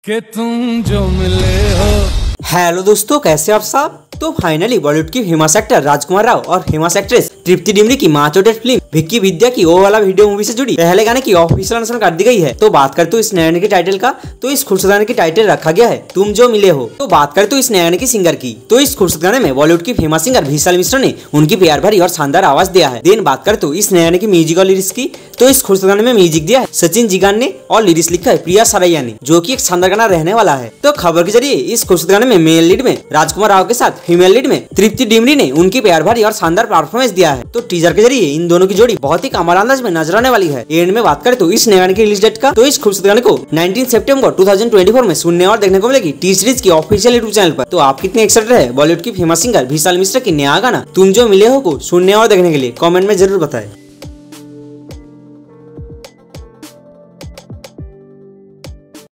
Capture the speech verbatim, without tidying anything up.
कि तुम जो मिले हो। हेलो दोस्तों, कैसे आप सब। तो फाइनली बॉलीवुड की फेमस एक्टर राजकुमार राव और फेमस एक्ट्रेस तृप्ति डिमरी की माँ चोटेट फिल्म विक्की विद्या की वो वाला वीडियो मूवी से जुड़ी पहले गाने की ऑफिशियल अनाउंसमेंट कर दी गई है। तो बात करते तो इस नए गाने के टाइटल का, तो इस खूबसूरत गाने की टाइटल रखा गया है तुम जो मिले हो। तो बात करते तो इस नए गाने की सिंगर की, तो इस खूबसूरत गाने में बॉलीवुड की फेमस सिंगर विशाल मिश्रा ने उनकी प्यार भरी और शानदार आवाज दिया है। देन बात करते तो इस नए गाने की म्यूजिक और लिरिक्स की, तो इस खूबसूरत गाने में म्यूजिक दिया है सचिन जिगान ने और लिरिक्स लिखा है प्रिया सरैया ने, जो की एक शानदार गाना रहने वाला है। तो खबर के जरिए इस खूबसूरत गाने में मेल लीड में राजकुमार राव के साथ फीमेल लीड में तृप्ति डिमरी ने उनकी प्यार भरी और शानदार परफॉर्मेंस दिया है। तो टीजर के जरिए इन दोनों की जोड़ी बहुत ही कमाल अंदाज में नजर आने वाली है। एंड में बात करें तो इस नए गाने की रिलीज डेट का, तो इस खूबसूरत गाने को उन्नीस सितंबर दो हज़ार चौबीस में सुनने और देखने को मिलेगी टी सीरीज की ऑफिशियल यूट्यूब चैनल पर। तो आप कितने एक्साइटेड है बॉलीवुड की फेमस सिंगर विशाल मिश्रा की नया गाना तुम जो मिले हो को सुनने और देखने के लिए कमेंट में जरूर बताएं।